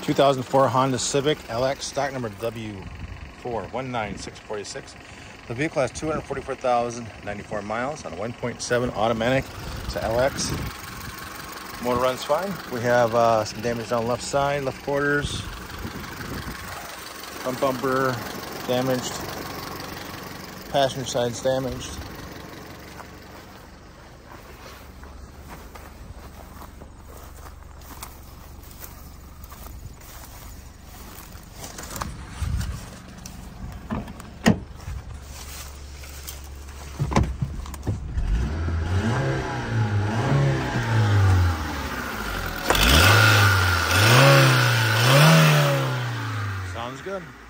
2004 Honda Civic LX, stock number W419646. The vehicle has 244,094 miles on a 1.7 automatic. It's an LX. Motor runs fine. We have some damage down left side, left quarters. Front bumper damaged. Passenger side's damaged. Sounds good.